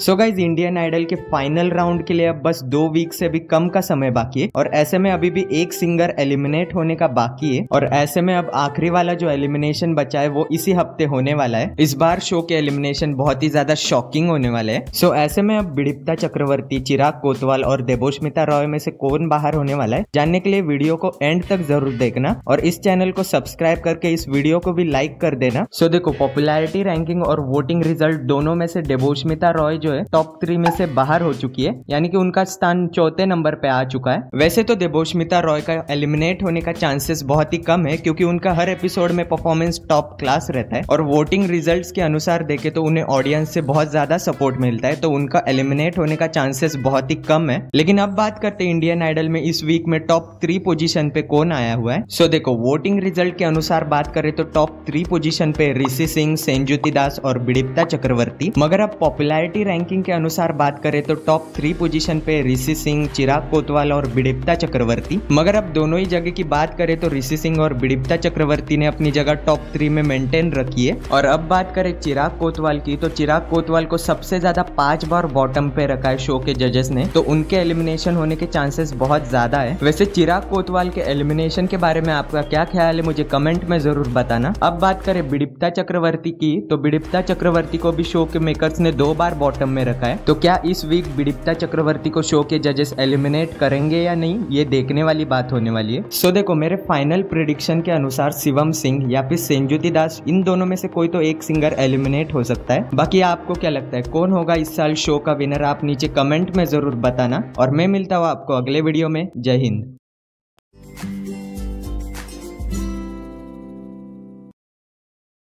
सो guys Indian idol के final round के लिए अब बस 2 वीक से भी कम का समय बाकी है और ऐसे में अभी भी एक सिंगर एलिमिनेट होने का बाकी है और ऐसे में अब आखिरी वाला जो एलिमिनेशन बचा है वो इसी हफ्ते होने वाला है। इस बार शो के एलिमिनेशन बहुत ही ज्यादा शॉकिंग होने वाले हैं। सो ऐसे में अब बिडिप्ता चक्रवर्ती, चिराग कोतवाल और देबोस्मिता रॉय में से कौन बाहर होने वाला है, जानने के लिए वीडियो को एंड तक जरूर देखना और इस चैनल को सब्सक्राइब करके इस वीडियो को भी लाइक कर देना। सो देखो, पॉपुलैरिटी रैंकिंग और वोटिंग रिजल्ट दोनों में से देबोस्मिता रॉय जो है टॉप 3 में से बाहर हो चुकी है, यानी कि उनका स्थान 4थे नंबर पे आ चुका है। वैसे तो देबोस्मिता रॉय का एलिमिनेट होने का चांसेस बहुत ही कम है क्योंकि उनका हर एपिसोड में परफॉर्मेंस टॉप क्लास रहता है और वोटिंग रिजल्ट्स के अनुसार देखे तो उन्हें ऑडियंस से बहुत ज्यादा सपोर्ट मिलता है, तो उनका एलिमिनेट होने का चांसेस बहुत ही कम है। लेकिन अब बात करते हैं इंडियन आइडल में इस वीक में टॉप 3 पोजीशन पे कौन आया हुआ है। सो देखो, वोटिंग रिजल्ट के अनुसार बात करें तो टॉप 3 पोजीशन पे ऋषि सिंह, सेंजुति दास और बिडिप्ता चक्रवर्ती। मगर अब पॉपुलैरिटी रैंकिंग के अनुसार बात करें तो टॉप 3 पोजीशन पे ऋषि सिंह, चिराग कोतवाल और बिडिप्ता चक्रवर्ती। मगर अब दोनों ही जगह की बात करें तो ऋषि सिंह और बिडिप्ता चक्रवर्ती ने अपनी जगह टॉप 3 में मेंटेन रखी है। और अब बात करें चिराग कोतवाल की, तो चिराग कोतवाल को सबसे ज्यादा 5 बार बॉटम पे रखा है शो के जजेस ने, तो उनके एलिमिनेशन होने के चांसेस बहुत ज्यादा है। वैसे चिराग कोतवाल के एलिमिनेशन के बारे में आपका क्या ख्याल है, मुझे कमेंट में जरूर बताना। अब बात करें बिडिप्ता चक्रवर्ती की, तो बिडिप्ता चक्रवर्ती को भी शो के मेकर्स ने 2 बार बॉटम में रखा है, तो क्या इस वीक बिडिप्ता चक्रवर्ती को शो के जजेस एलिमिनेट करेंगे या नहीं, ये देखने वाली बात होने वाली है। सो देखो, मेरे फाइनल प्रेडिक्शन के अनुसार शिवम सिंह या फिर सेंजुति दास, इन दोनों में से कोई तो एक सिंगर एलिमिनेट हो सकता है। बाकी आपको क्या लगता है कौन होगा इस साल शो का विनर, आप नीचे कमेंट में जरूर बताना और मैं मिलता हूँ आपको अगले वीडियो में। जय हिंद।